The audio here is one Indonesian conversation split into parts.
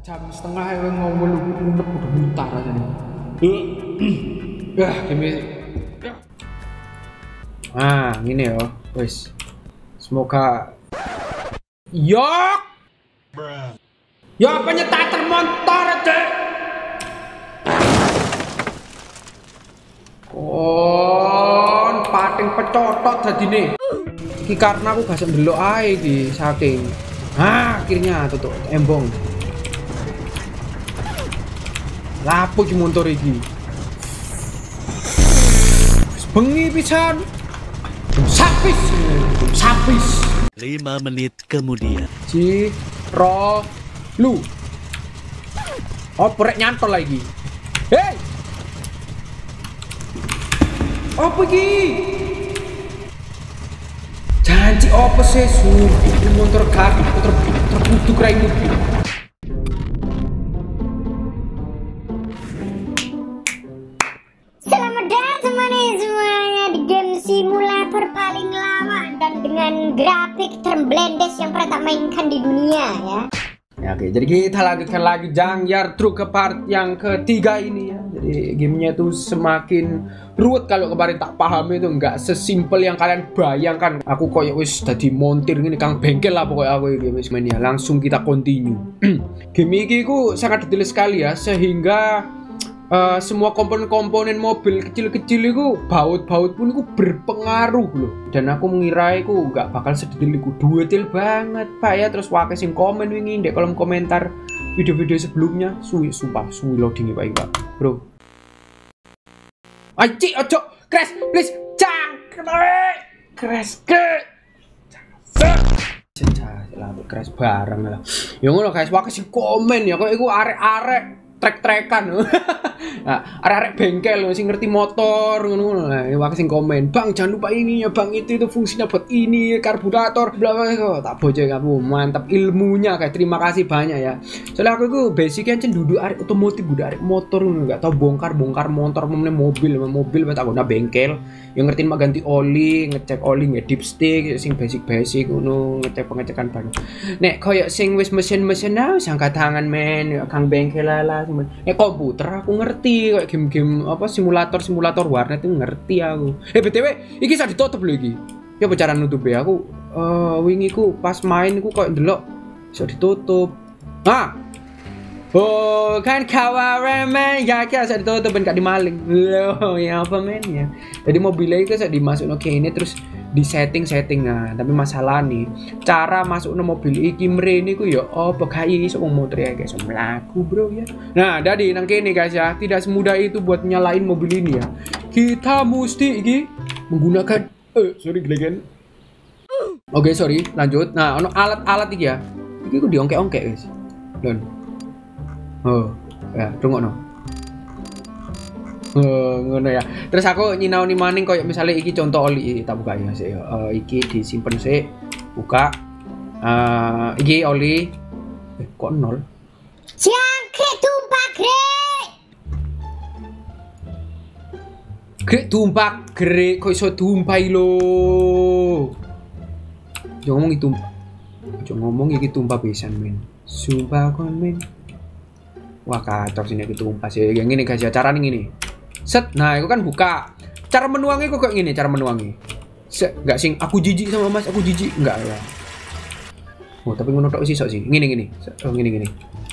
Sejam setengah ya ngomong udah mutar aja nih. Gini. Gini ya, wes. Semoga. Yok. Ya penyetar motor cek. Pating pecotot tadi nih. Iki karena aku gak ndelok ae iki saking. Akhirnya tutup embong. Lapo ki motor iki. Bengi pisan. Sapis. 5 menit kemudian. Lu. Opo rek nyantol lagi. Hei. Opo iki? Janji opo sih motor kaki terkutuk raimu. Selamat datang semuanya di game simulator paling lama dan dengan grafik terblendes yang pernah tak mainkan di dunia ya. Oke, jadi kita lanjutkan lagi Jangyar True ke part yang ketiga ini ya. Jadi gamenya tuh semakin ruwet kalau kemarin tak paham itu nggak sesimpel yang kalian bayangkan. Aku koyo wis dadi montir ngene kang bengkel lah pokoknya aku iki wis main ya. Langsung kita continue. Game iki ku sangat detail sekali ya sehingga semua komponen-komponen mobil kecil-kecil itu baut-baut pun itu berpengaruh loh. Dan aku mengira itu nggak bakal sedetail itu, detail banget pak ya. Terus wakil sing komen wingi di kolom komentar video-video sebelumnya suwi loadingnya pak bro. Aci ojo crash please crash crash bareng lah. Yang ngono guys wakil sing komen ya kok iku arek-arek trek-trekan. Nah, arek-arek bengkel sing ngerti motor ngono. Nah, wae sing komen, "Bang, jangan lupa ini ya, Bang. Itu fungsinya buat ini, karburator, bla bla bla." Tak bocah kamu, mantap ilmunya, guys. Terima kasih banyak ya. Soalnya aku itu basicnya aja duduk arek otomotif, duduk arek motor ngono, enggak tahu bongkar motor, mobil tak guna bengkel. Yang ngertiin mah ganti oli, ngecek oli, ngedip stick, sing basic ngono, ngecek pengecekan ban. Nek koyo sing wis mesin-mesin angkat tangan men, kang bengkel lah. Nek komputer aku ngerti kayak game-game apa simulator warnet itu ngerti aku. BTW iki bisa ditutup lho iki. Ya cara nutup ya aku wingi ku pas main ku kok ndelok bisa ditutup. Oh kan kawaran men ya bisa ditutup ben gak dimaling. Loh ya apa men ya. Jadi mobilnya itu bisa dimasukin ini terus di setting tapi masalah nih cara masuk no mobil iki mrene ku ya apa kae iso motor ya guys mlaku bro ya. Nah jadi nang kene guys ya tidak semudah itu buat nyalain mobil ini ya. Kita mesti iki menggunakan sorry Glegen. Oke sorry lanjut. Nah ono alat-alat iki ya. Iki ku diongkek-ongkek guys. Don. Ya rungokno. Ngono ya. Terus aku nyinaoni maning koyo misalnya iki contoh oli tak buka ya sih. Iki disimpen sih. Buka. Iki oli. Kok nol? Jangkrik tumpah Grek tumpah grek kok iso tumpahi lho. Jangan ngomong iki tumpah pisan men. Sumpah kon men. Wah kacau sini iki tumpah sih. Yang ini guys ya cara nih gini. Set, nah itu kan buka. Cara menuangnya kok kayak gini, cara menuangnya. Enggak sing aku jijik sama Mas, aku jijik enggak ya. Oh, tapi ngono tok sih sok sih. Gini. Oh, gini.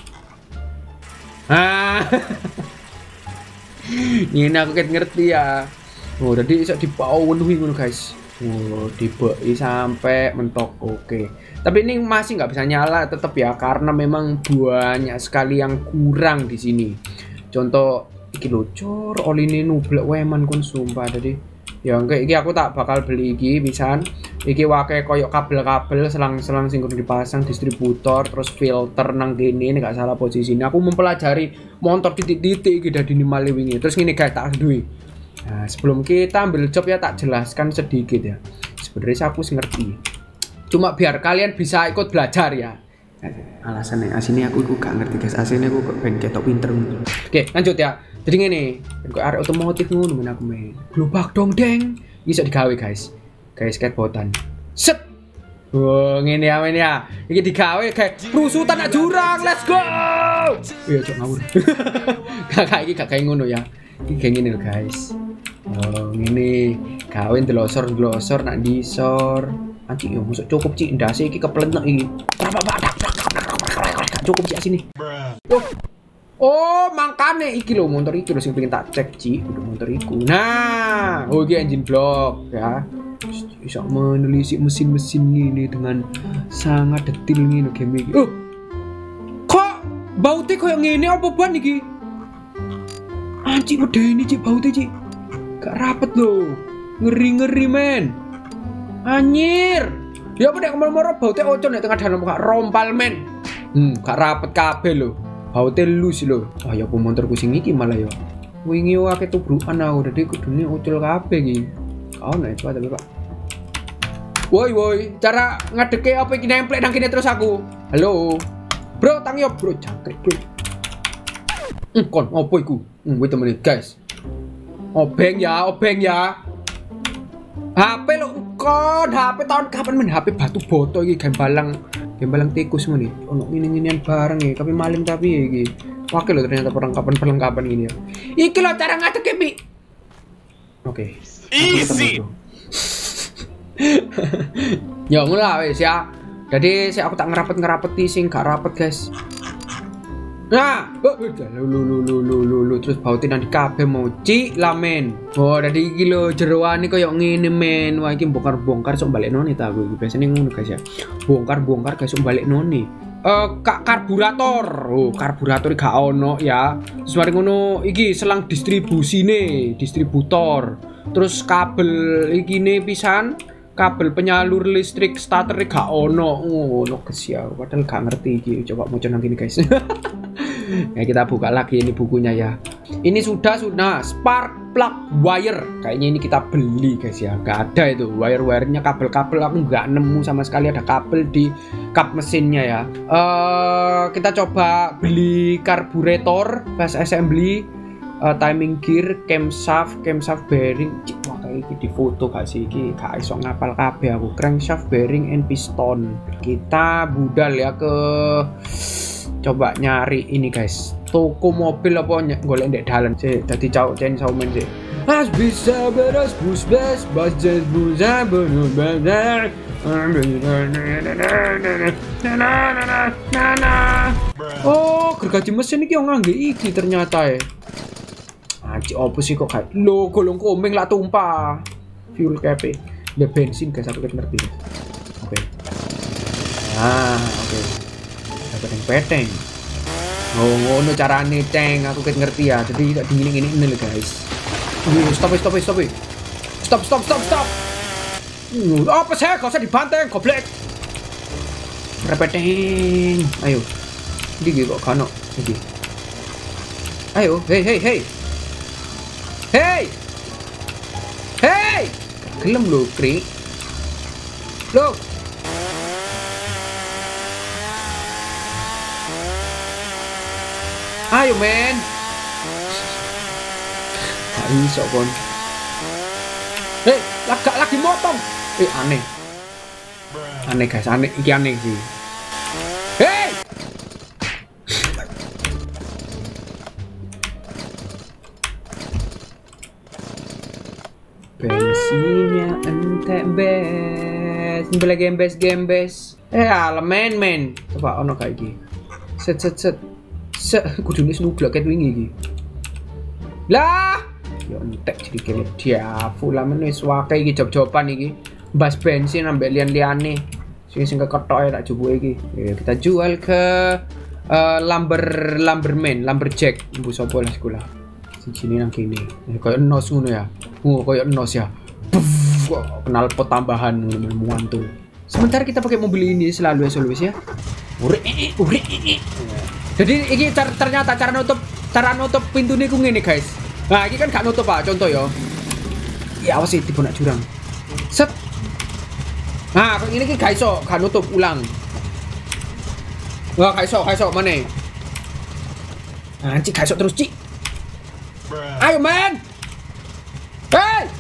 Ini aku kayak ngerti ya. Oh, jadi iso dipenuhi ngono guys. Oh, dibeki sampai mentok. Oke. Tapi ini masih nggak bisa nyala tetap ya karena memang banyak sekali yang kurang di sini. Contoh iki locor oli ini nublek weman kon sumpah tadi ya enggak iki aku tak bakal beli iki pisan iki wae koyok kabel-kabel selang-selang sing kudu dipasang distributor terus filter nang kene nek gak salah posisinya aku mempelajari motor titik-titik iki dadi male wingi terus ngene guys tak duwe. Nah sebelum kita ambil job ya tak jelaskan sedikit ya sebenarnya aku ngerti cuma biar kalian bisa ikut belajar ya. Alasannya aslinya aku gak ngerti guys aslinya aku pengen ketok pinter. Oke lanjut ya. Jadi ngene, kok arek otomotif ngono men aku main. Globak dong deng. Bisa digawe guys. Kayak skateboardan. Set. Wah, ngene ya men ya. Iki digawe kayak perusutan nak jurang. Let's go. Iya, cok ngawur. Gak kayak ngono ya. Iki kayak gini loh, guys. Oh, ini kawin delosor nak disor. Anjing yo masuk cukup cik ndase iki keplentek iki. Gak cukup cik sini. Oh, makane iki lho motor iki lho sing pengen tak cek cik, udah motor iku. Nah, oh iki engine block ya. Bisa menelisik mesin-mesin ini dengan sangat detail ini game ini. Oh, kok bautnya kayak gini apa ban iki? Anjing udah ini cik bautnya cik, gak rapet loh, ngeri men. Anjir, ya apa deh kemana-mana bautnya ocon ya tengah dalam gak rompal men. Gak rapet kabel loh, bautnya lus loh. Oh ya pemotor kucing iki malah ya. Wingi wake tubrukan aku, jadi kudune ucul kabeh iki. Kau naik coba tapi pak. Woi, cara ngadeke apa iki nemplek nang kene terus aku. Halo. Bro, tangi yo bro, jangkrik bro. Kon opo iku? Wait a minute guys. Obeng ya. HP lo kon, HP tahun kapan men HP batu boto iki gembalang tikus ngene. Ono ngene-ngenean bareng ya, tapi maling tapi ya iki. Wakil lo ternyata perlengkapan gini ya. Iki lo cara ngadeke pi. Oke. Easy. Ya mulai wes ya. Jadi aku tak ngerapet sing gak rapet guys. Nah, lu terus bautin nanti kabeh mau cik lamen. Oh, jadi iki lho jeroane koyo ngene men. Wah iki bongkar sok balik noni ta aku. Biasanya ngono guys ya. Bongkar guys sok balik noni. Karburator. Oh, karburator gak ono ya. Terus mari ngono iki selang distributor. Terus kabel iki ne pisan, kabel penyalur listrik starter gak ono. Ngono guys ya. Padahal gak ngerti iki. Coba mau nang kene guys. Ya kita buka lagi ini bukunya ya. Ini sudah spark plug wire. Kayaknya ini kita beli guys ya. Gak ada itu wire-wirenya, kabel-kabel aku nggak nemu sama sekali ada kabel di kap mesinnya ya. Kita coba beli karburator, fast assembly, timing gear, camshaft bearing. Wah kayak di foto gak sih iki gak iso ngapal kabeh aku. Crankshaft bearing and piston. Kita budal ya ke coba nyari ini guys, toko mobil apa golek ndek dalan sih. Dadi cowok chainsaw man sih. As bisa beres bus buza bener. Oh, gergaji mesin iki ngangge iki ternyata ya. Anjir opo sih kok kayak lo golong komeng lah tumpah. Fuel cap ya bensin guys, aku ngerti. Oke. Oke. Peteng. Oh, ngono carane ceng, aku ngerti ya. Jadi tidak dingin ini lho guys. Stop. Apa sih? Gak usah dibanteng, goblok. Repeteng. Ayo. Iki kok kano iki. Ayo, hey. Gelem lho, Kri. Loh. Ayo men. Gak iso kon. Hei, lagi motong. Aneh guys, iki aneh sih. Hei. Bensinnya entek bes. Beli gembes. Men. Coba ono kayak gini. Set. Kudune snublak ket wingi iki. Lah, yo entek jadi kene dia full men wis wae iki job-joban iki. Bas bensin ambek lian-liane. Sing keketoke tak jupuke iki. Ya, kita jual ke lumberjack. Ibu sapa lah sekolah. Sini nang kene. Kayak nos ngono ya. Kayak nos ya. Kenal pot tambahan muantu. Sementara kita pakai mobil ini selalu ya. Urek. Jadi ini ternyata cara nutup pintu ini ngene guys. Nah, ini kan gak nutup Pak, contoh ya. Ya awas sih tiba nak jurang. Set. Nah, ini gak iso, gak nutup ulang. Wah, gak iso mana? Anjing gak iso terus, Cik. Ayo, men. Hey.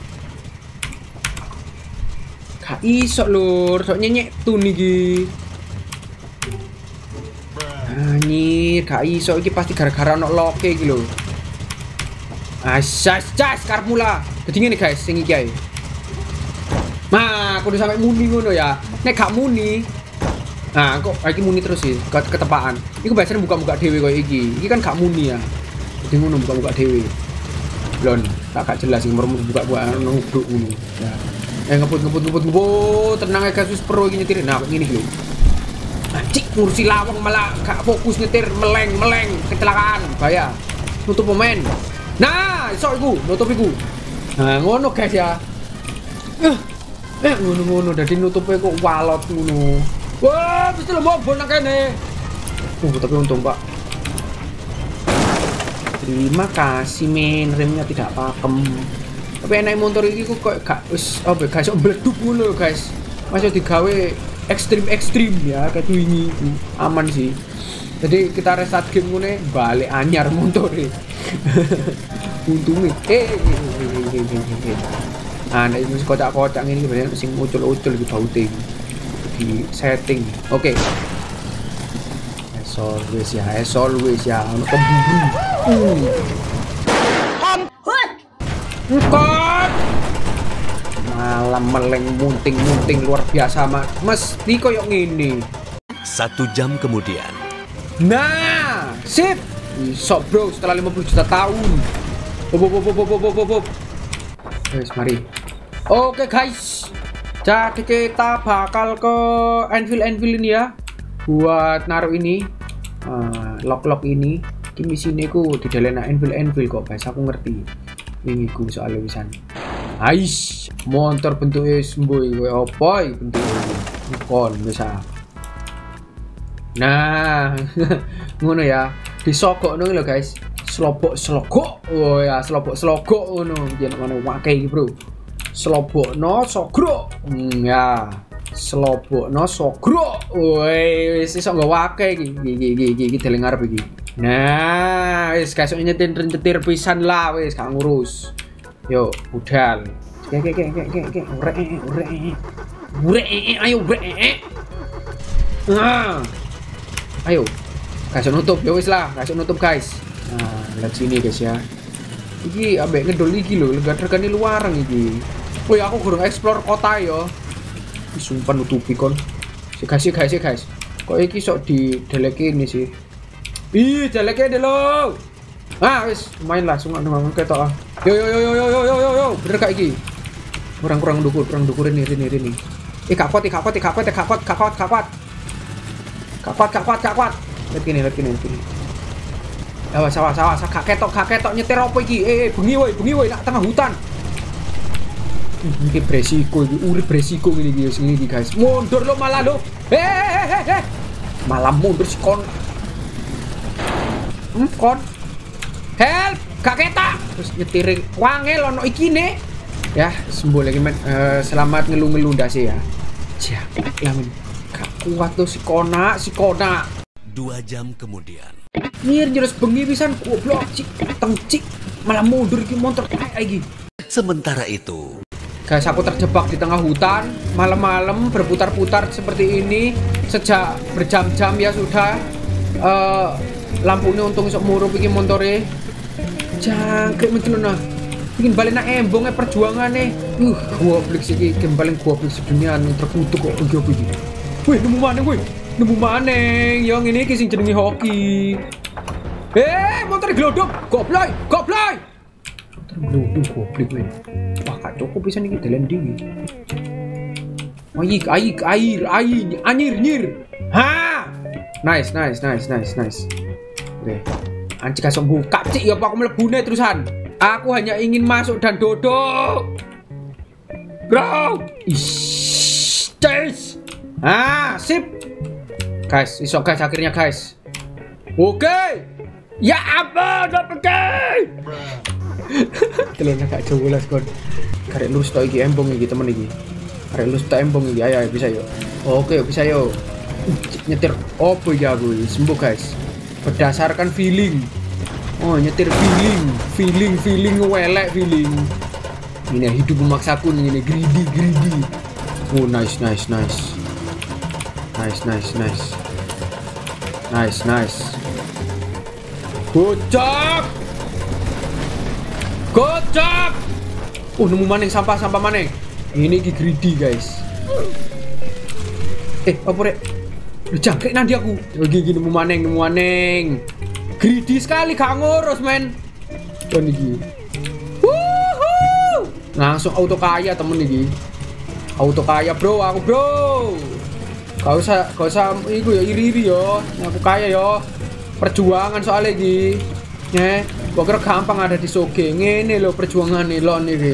Gak iso lur, sok nyenyek tun iki. Anjir, gak iso iki pasti gara-gara ono loke iki lho. Asas, karep mula. Dadi ngene guys, sing iki ae. Nah, kudu sampe muni ngono ya. Nek gak muni, nah kok iki muni terus sih, ketepaan. Iku biasanya buka-buka dhewe koyo iki. Iki kan gak muni ya. Jadi ngono buka-buka dhewe. Lon, tak jelas sing merem buka-buka nuduk ngono. Ya. Ngebut. Tenang ae guys, wis pro iki nyetir. Nah, kok ngene iki lho. Anjing ngurusi lawang malah gak fokus nyetir, meleng kecelakaan. Bahaya. Nutup pemain. Nah, iso iku, nutup iku. Nah, ngono guys ya. Ngono dadi nutupe kok walot ngono. Wah, mesti lho mobil nang kene. Tapi untung, Pak. Terima kasih, men. Remnya tidak pakem. Tapi enak motor iki kok gak wis gak iso mbleduk ngono guys. Masih digawe ekstrim ya kayak wingi itu. Aman sih. Jadi kita restart game ngene balik anyar montore. Untungnya. Nah, ini kocak-kocak ini biasanya sing ucul-ucul di baute di setting. Oke. As always ya. Ono pemburu. Engkot. Malam meleng munting luar biasa mesti koyo ngene. 1 jam kemudian. Nah, sip. Iso bro setelah 50 juta tahun. Guys, mari. Oke guys. Jadi kita bakal ke anvil ini ya. Buat naruh ini. Lock ini. Ini sini ku di dalam anvil kok guys. Aku ngerti. Ini ku soalnya wisan. Ais, motor bentuknya semboy kowe apa bentuknya? Kon bisa. Nah, ngono ya. Disogokno lho guys. Slobok. Oh ya, slobok ngono. Yen mana wake iki, Bro. Slobokno sogrok. Ya. Slobokno sogrok. Wis iso nggo wake iki deleng arep iki. Nah, wis guys nyetir pisan lah wis gak ngurus. Yo, budal. Urek. Ayo urek. Nah. Ayo. Kasih nutup ya wis lah, kasih nutup guys. Nah, lihat sini guys ya. Iki ambek ngedol iki lho, lega-regane luaran iki. Oh ya aku kurang explore kota ya. Sumpah nutupi kon. Guys. Kok iki sok di deleke ini sih. Ih, deleke deh lo. Ah, wis main langsung ngomong ketok ah. Yo. Bener gak iki? Kurang dukur ini. Gak kuat. Lihat gini. Awas, gak ketok nyetir apa iki? Bengi woi nak tengah hutan. Ini beresiko iki, urip beresiko ngene iki guys. Mundur lo malah lo. Malah mundur si kon. Kon. Help, gak ketok. Terus nyetirin wangel ono iki nih. Ya, sembuh lagi men. Selamat ngelu-ngelu ndase ya. Lah men. Gak kuat tuh si kona. 2 jam kemudian. Jurus bengi pisan goblok cik malah mundur iki motor kayak iki. Sementara itu, guys, aku terjebak di tengah hutan malam-malam berputar-putar seperti ini sejak berjam-jam ya sudah. Lampunya untung sok murup iki montore. Jangkrik mencelon nah. Bikin balik nak embongnya perjuangannya. Goblok sih iki game paling goblok sedunia terkutuk kok iki. Wih, nemu maneng yang ini sing jenenge hoki. Motor glodok, goblok. Motor glodok goblok men. Wah, gak cukup pisan iki dalan ndi. Air, anyir. Ha! Nice. Oke. Anjing gak sok buka cik ya apa aku mlebune terusan. Aku hanya ingin masuk dan dodok. Bro. Chase. Sip. Guys, iso guys akhirnya guys. Oke. Ya apa udah pergi. Telurnya gak jelas kon. Karek lurus tok iki embong iki temen iki. Karek lurus tok embong iki. Ayo bisa yo. Oke, bisa yo. Nyetir opo ya gue. Sembuh guys. Berdasarkan feeling. Oh, nyetir feeling welek feeling. Ini hidup memaksaku ini greedy. Oh, nice. Nice, nice. Gocap. Gocap. Nemu maning sampah maning. Ini ki greedy, guys. Apa rek? Jangkrik nanti aku. Gini nemu maning. Greedy sekali, gak ngurus, men. Kon iki. Langsung auto kaya temen iki. Auto kaya, bro, aku, bro. Gak usah iku ya iri-iri yo. Aku kaya yo. Perjuangan soalnya iki. Gua kira gampang ada di soge. Ngene lho perjuangan nih lon iki.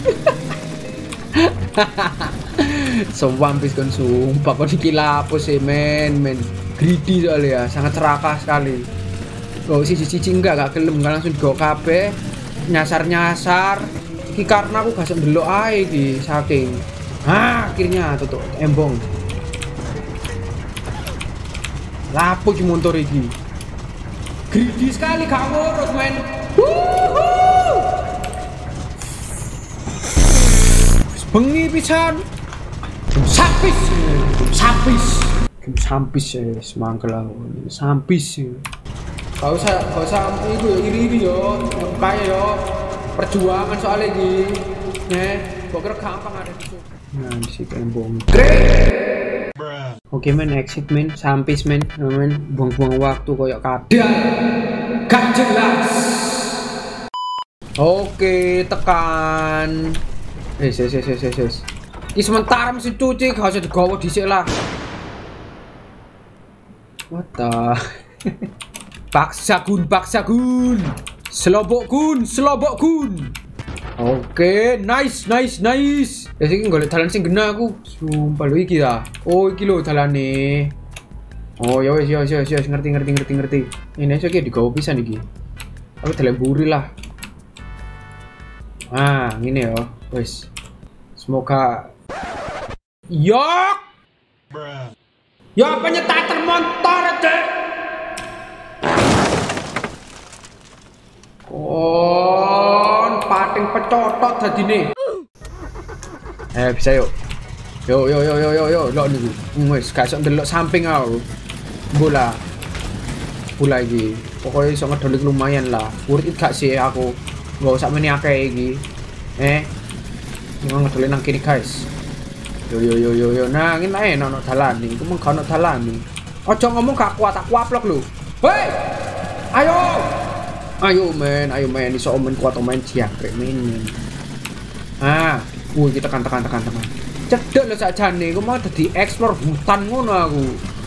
Sewampis kan sumpah kok iki lapo sih men. Greedy soalnya ya, sangat serakah sekali. Kok siji-siji gak gelem kan langsung digo kabeh. Nyasar-nyasar. Iki karena aku gak ndelok ae iki saking. Akhirnya tutup embong. Lapo iki motor iki. Greedy sekali gak ngurus, men. Bengi pisan. Sampis ya, semangkel aku. Sampis ya. Gak usah itu ya iri-iri yo. Kaya yo. Perjuangan soalnya iki. Kok kira gampang ada di situ. Nah, di situ embong. Oke men, exit men, sampis men, buang-buang waktu koyok kadang gak jelas. Oke, tekan. Ini sementara mesin cuci, gak usah digawa dhisik lah. What the? Paksa gun. Selobok gun. Oke, nice. Ya sih golek dalan sing gena aku. Sumpah lho iki ta. Oh, iki lho dalane. Oh, ya wis, ngerti. Ini aja iki digawa pisan iki. Aku dalan buri lah. Ngene ya. Wis. Semoga yok. Ya penyetater motor, Cek. Pating pecotot dadine. Bisa yuk. Yo. Lok niku. Wis gak iso ndelok samping aku. Bola iki. Pokoknya iso ngedolik lumayan lah. Worth it gak sih aku? Gak usah meni akeh iki. Nang ngedolek nang kiri, guys. Yo. Nah, ngene ae ono dalan iki. Ku mung gak ono dalan iki. Ojo ngomong gak kuat, aku aplok lho. Hei! Ayo men, iso omen kuat omen jangkrik men. Kita tekan. Cedek lho sakjane, aku mau dadi explore hutan ngono aku.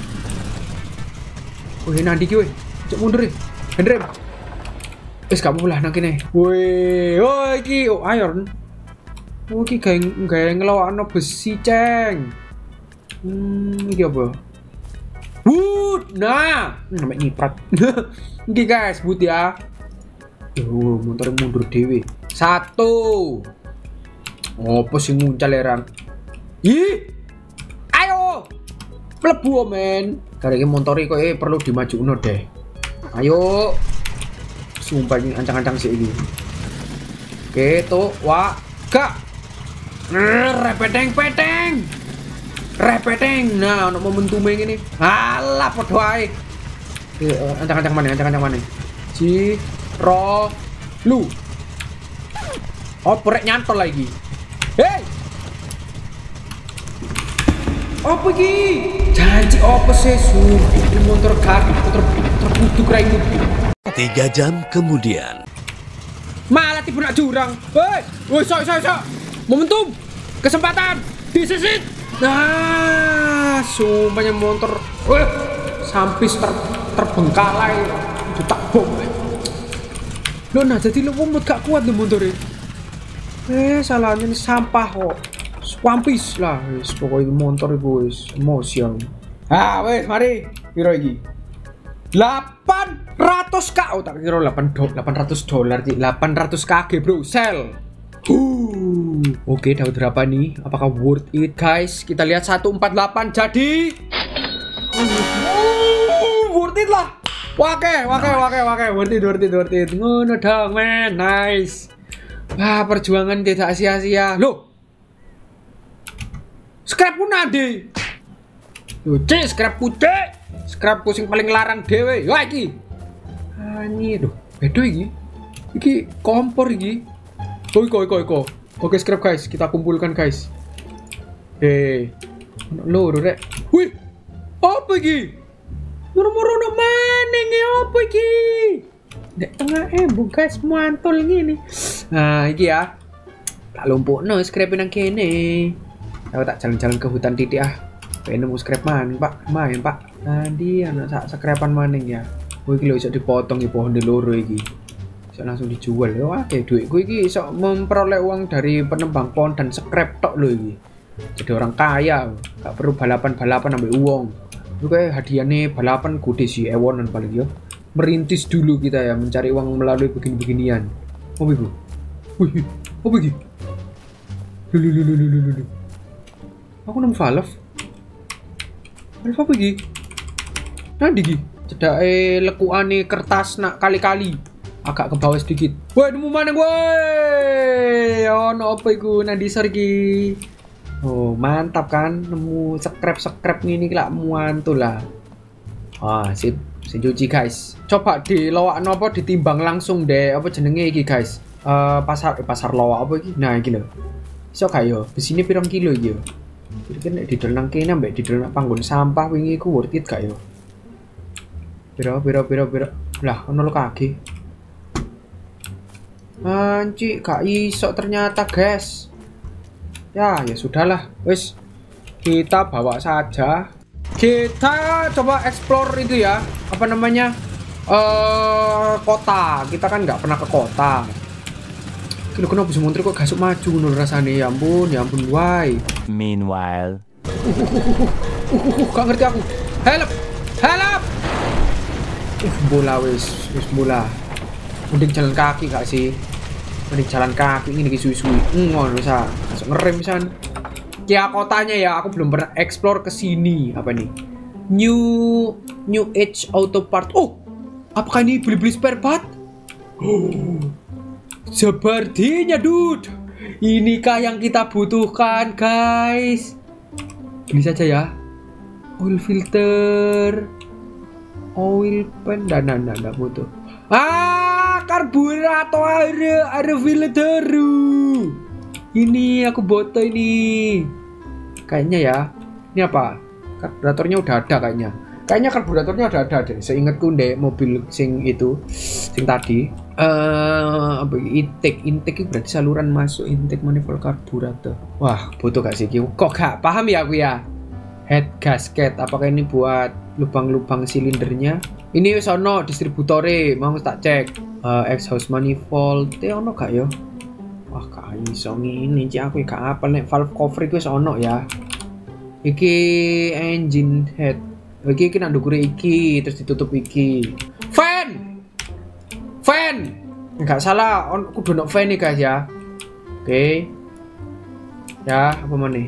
Nanti ki we. Cek mundur e. Hendrem. Wis gak apa-apa nang kene. Iki iron. Iki gawe ngelawakno besi, Ceng. Iki apa? Wood. Nah, namanya nyiprat. Iki guys, wood ya. Motor mundur dewe. 1. Apa sih nguncal erang? Ayo. Mlebu men. Karek motor iki kok perlu dimajukno deh. Ayo. Sumpah ini ancang-ancang sih iki. Oke, tuh, gak. Repeteng. Nah, ono momentum ngene. Alah padha ae. Ancang-ancang mana? Lu. Rek nyantol lagi. Hei. Apa iki? Janji apa sih motor terkutuk raimu. 3 jam kemudian. Malah tiba nak jurang. Hei, sok. Momentum. Kesempatan. Disesit. Nah, sumpahnya motor. Sampis terbengkalai. Itu tak bom. Loh, nah jadi lu mumet gak kuat nih motornya. Salahnya ini sampah kok. Swampis lah, wis pokoknya motor itu wis emosi aku. Wis mari piro iki? 800k. Tak kira $800 sih. 800 kg bro, sell. Oke, dapat berapa nih? Apakah worth it guys? Kita lihat 148 jadi worth it lah. Wake, worth it. Ngono dong, men. Nice. Perjuangan tidak sia-sia. Loh. Scrap pun ada. Scrap putih. Scrapku sing paling larang dhewe. Wah iki. Anjir, beda iki. Iki kompor iki. Iko. Oke, scrap guys, kita kumpulkan guys. Loro rek. Wih. Apa iki? Moro-moro mana iki apa iki? Dek tengah embung guys, mantul ngene. Nah, iki ya. Tak lumpukno scrap nang kene. Aku tak jalan-jalan ke hutan titik ah. Pengen nemu scrap maning, Pak. Main, Pak. Tadi ana sak scrapan maning ya. Kowe iki lho iso dipotong iki pohon loro iki. Iso langsung dijual. Yo akeh duitku iki iso memperoleh uang dari penembang pohon dan scrap tok lho iki. Jadi orang kaya, gak perlu balapan-balapan ambil uang. Itu kayak hadiahnya balapan gede sih, ewonan paling yo. Merintis dulu kita ya, mencari uang melalui begini-beginian. Apa itu? Wih, apa itu? Lulu. Aku nemu valve. Valve apa iki? Nanti iki. Cedake lekuane kertas nak kali-kali. Agak ke bawah sedikit. Woi, nemu mana gue? Ono apa iku nang disor iki? Oh, mantap kan? Nemu scrap ngini lah muantul lah. Wah, sip. Senjuji guys. Coba dilowakno apa ditimbang langsung deh apa jenenge iki guys. Pasar lowak apa iki? Nah, iki lho. Iso gak yo? Besine pirang kilo iki yo? Kira-kira nek didol nang kene mbek didol nang panggon sampah wingi ku worth it gak yo? Piro. Lah, ono lo kaki. Anci, gak iso ternyata, guys. Ya sudahlah. Wes, kita bawa saja. Kita coba explore itu ya. Apa namanya? Kota. Kita kan nggak pernah ke kota. Kalo kenapa bisa muntri kok gasuk maju menurut rasanya. Ya ampun, why? Meanwhile. Gak ngerti aku. Help. Bola wis bola. Mending jalan kaki gak sih? Mending jalan kaki ini suwi-suwi. Ngono bisa. Masuk ngerem pisan. Ya kotanya ya, aku belum pernah explore ke sini. Apa nih? New Age Auto Part. Oh, apakah ini beli spare part? Sepertinya, dude. Inikah yang kita butuhkan, guys? Beli saja ya. Oil filter, oil pen, dan butuh. Karburator ada filter. Ini aku boto ini. Kayaknya ya. Ini apa? Karburatornya udah ada kayaknya. Kayaknya karburatornya udah ada deh. Seingatku deh mobil sing itu, sing tadi. Apa intake itu berarti saluran masuk intake manifold karburator. Wah, butuh gak sih? Kok gak paham ya aku ya? Head gasket. Apakah ini buat lubang-lubang silindernya? Ini sono distributore, mau tak cek. Exhaust manifold. Ono gak yo? Wah, gak iso ngene iki aku gak apal nek valve cover iku wis ono ya. Iki engine head. Iki nak ndukure iki terus ditutup iki. Fan. Enggak salah, kudu ono fan nih guys ya. Oke. Ya, apa meneh?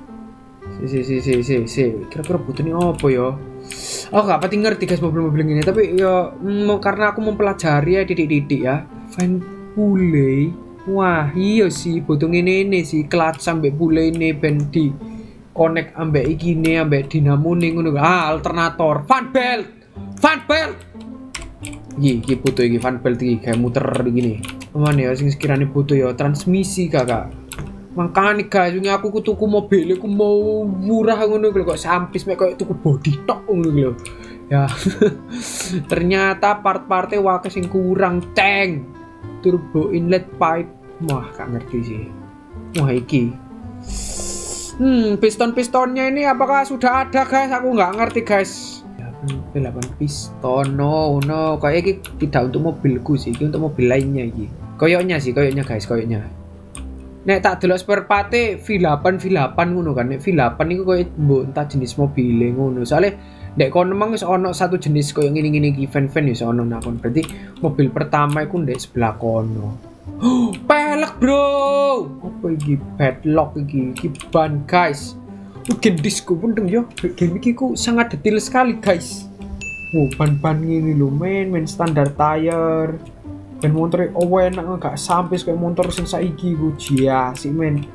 Si. Kira-kira butuhnya apa ya? Oh, gak pati ngerti guys mobil-mobil ini, tapi ya karena aku mempelajari ya titik-titik ya. Fan pule. Wah, iya sih butuh ini sih clutch sampai pule ini ben di connect ambek iki ne ambek dinamo ning ngono. Alternator, fan belt. Iki butuh iki fan belt iki kayak muter gini. Mana ya sing sekiranya butuh ya transmisi kakak. Makanya guys, ini aku tuku mobil aku mau murah ngono kok sampis mek koyo tuku body tok ngono lho. Ya. Ternyata part-partnya wae sing kurang tank. Turbo inlet pipe. Wah, gak ngerti sih. Wah, iki. Piston-pistonnya ini apakah sudah ada guys? Aku nggak ngerti guys. 8 piston. No. Kayak ini tidak untuk mobilku sih. Ini untuk mobil lainnya iki. Koyoknya guys, koyoknya. Nek tak delok spare part-e V8 ngono kan. Nek V8 iku koyo mbok entah jenis mobil ngono. Soale nek kono memang wis ono satu jenis koyo ngene-ngene iki van wis ono nakon. Berarti mobil pertama iku ndek sebelah kono. Pelek bro. Apa iki padlock iki ban guys. Game disco pun yo. Game iki ku sangat detail sekali guys. Ban ini lho men standar tire. Ben motor enak gak sampai kayak motor sing saiki ku jia sih men.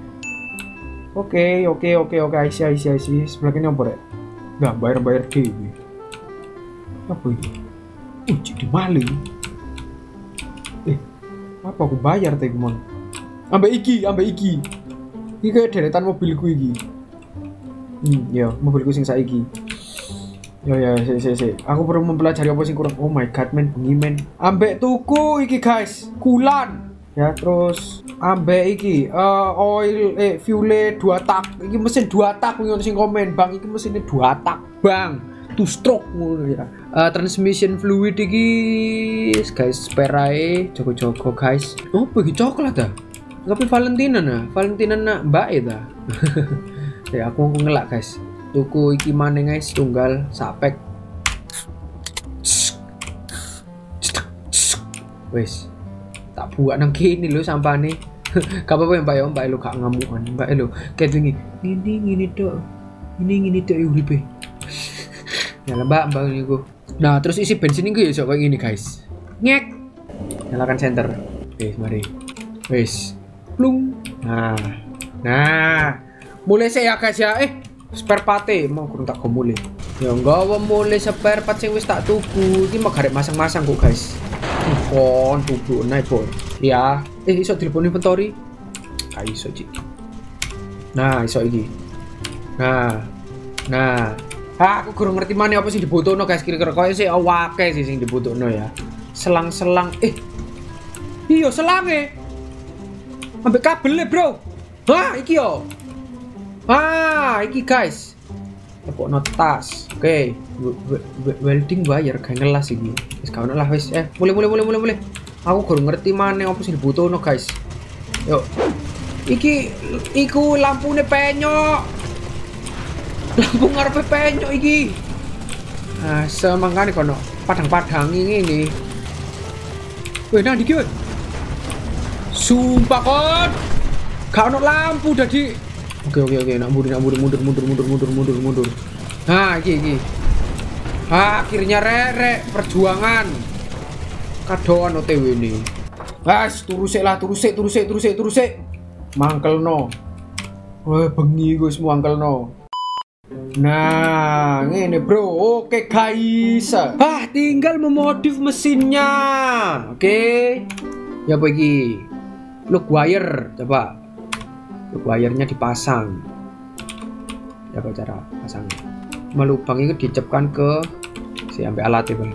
Oke. Isi. Sebelah kene apa rek? Enggak bayar dhewe. Apa ini? Jadi maling. Apa aku bayar teh mon? Ambek iki. Iki kayak deretan mobilku iki. Ya, mobilku sing saiki. Ya, aku perlu mempelajari apa sing kurang. Oh my god, men, bengi men. Ambek tuku iki guys, kulan. Ya, terus ambek iki oil fuel 2 tak. Iki mesin 2 tak ngono sing komen, Bang. Iki mesinnya 2 tak, Bang. 2 stroke ngono ya. Transmission fluid iki guys, spare ae, jogo-jogo guys. Oh, bagi coklat dah. Tapi Valentina nak Mbak ta. Ya aku ngelak guys. Tuku iki maneh guys, tunggal sapek. Wes. Tak buat nang kene lho sampane. Gak apa-apa Mbak ya, Mbak lo gak ngamukan. Mbak lo kayak wingi. Ngene tok. Ngene tok uripe. Ya Mbak niku. Nah, terus isi bensin iku ya sok kayak gini guys. Ngek. Nyalakan senter. Mari. Wes. Plung. Nah. Mulai saya guys ya. Spare part mau kurang tak mulai. Ya enggak mulai spare part sing wis tak tuku. Iki mau garek masang-masang kok guys. Kon tuku naik boy. Ya. Iso telepon inventory. Iso Cik. Nah, iso iki. Nah. Aku kurang ngerti mana apa sih dibutuhno guys. Kira-kira koyo sih awake sih sing dibutuhno ya. Selang-selang iya selange. Ambek kabel bro. Iki yo. Iki guys. Tepokno tas. Oke. Welding wire gak ngelas iki. Wis gak ono lah wis. Mulai. Aku kurang ngerti mana apa sih dibutuhno guys. Yuk. Iku lampune penyok. Lampu ngarepe penyok iki. Semangkane kono padang-padang ini. Weh, nah iki. Sumpah kon. Gak ono lampu dadi. Oke, nak mundur. Nah, iki. Akhirnya rek perjuangan. Kadoan OTW ini. Guys, turusik. Mangkelno. Wah, bengi gue semua mangkelno. Nah, ngene bro. Oke guys. Tinggal memodif mesinnya. Oke. Ya apa iki? Look wire, coba. Look wire-nya dipasang. Ya apa cara pasangnya? Lubang itu dicepkan ke sampai alat itu.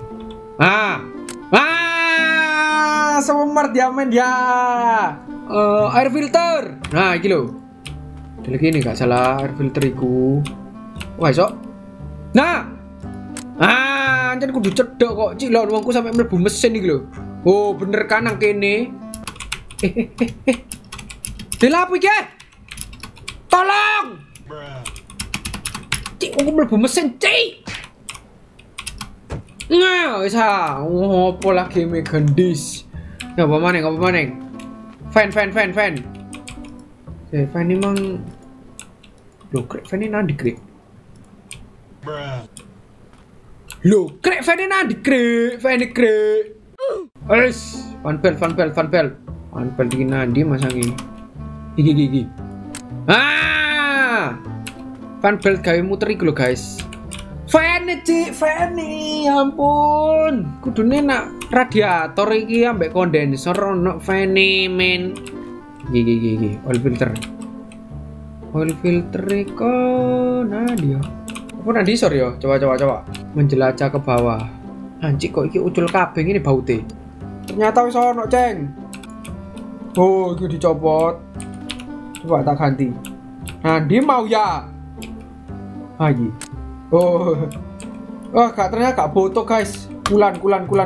Smart diamen ya. Air filter. Nah, iki lho. Lagi ini gak salah air filter iku. Wah, iso. Nah. Anjen kudu cedok kok. Cik lho wongku sampai mlebu mesin iki lho. Oh, bener kan nang kene. Dilapu iki. Tolong. Cik, aku mlebu mesin, Cik. Nah, wis opo lagi megendis. Ya apa maneng? Fan. Fan ini mang lo krek fan ini nandi krek. Lo krek fan ini nandi krek. Wes, fan belt. Fan belt iki nandi masangi. Iki. Fan belt gawe muter iku lho guys. Fan ya ampun. Kudune nak radiator iki ambek kondensor ono fan men. Gigi. Oil filter iku nah dia. Apa nanti sor yo? Coba. Menjelajah ke bawah. Anjir kok iki ucul kabeh ini baute. Ternyata wis ono, Ceng. Oh, iki dicopot. Coba tak ganti. Nah, dia mau ya. Lagi. Oh, ternyata gak foto guys. Kulan.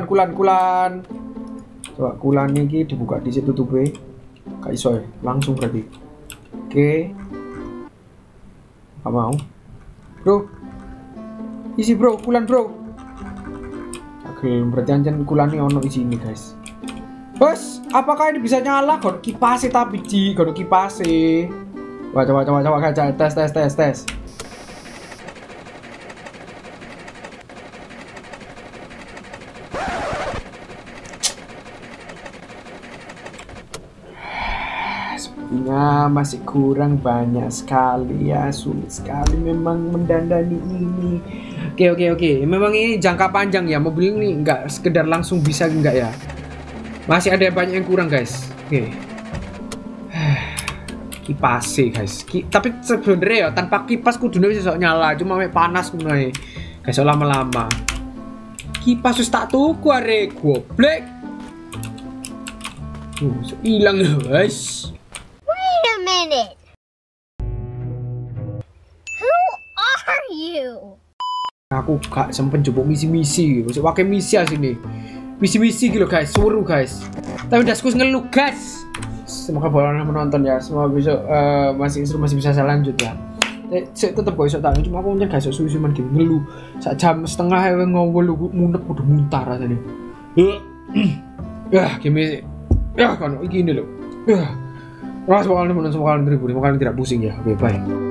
Coba kulan ini dibuka di situ tuh be. Gak iso ya, langsung berarti. Oke. Gak mau. Bro. Isi bro, kulan bro. Oke, berarti anjen kulan ini ono isi ini guys. Bos, apakah ini bisa nyala? Gak kipase tapi gak kipase. Coba kaca tes. Sepertinya masih kurang banyak sekali ya, sulit sekali memang mendandani ini. Oke. Memang ini jangka panjang ya, mobil ini nggak sekedar langsung bisa enggak ya. Masih ada banyak yang kurang guys. Oke. Kipas sih guys. Tapi sebenarnya ya tanpa kipas kudune bisa sok nyala, cuma panas ngono ae. Guys lama-lama. Kipas wis tak tuku arek goblek. Hilang loh guys. Wait a minute. Who are you? Aku gak sempet jupuk misi-misi, masih pakai misi sini. Misi-misi gitu guys, seru guys. Tapi udah ngeluh guys. Semoga boleh menonton ya. Semoga besok masih seru, masih bisa saya lanjut ya. Saya tetep gak bisa tanya, cuma aku guys susu man gitu ngeluh. Sak jam setengah ngomong munek udah muntah rasanya. Gini. Kan ini loh. Ras bakal menonton, bakal tidak pusing ya. Oke, bye.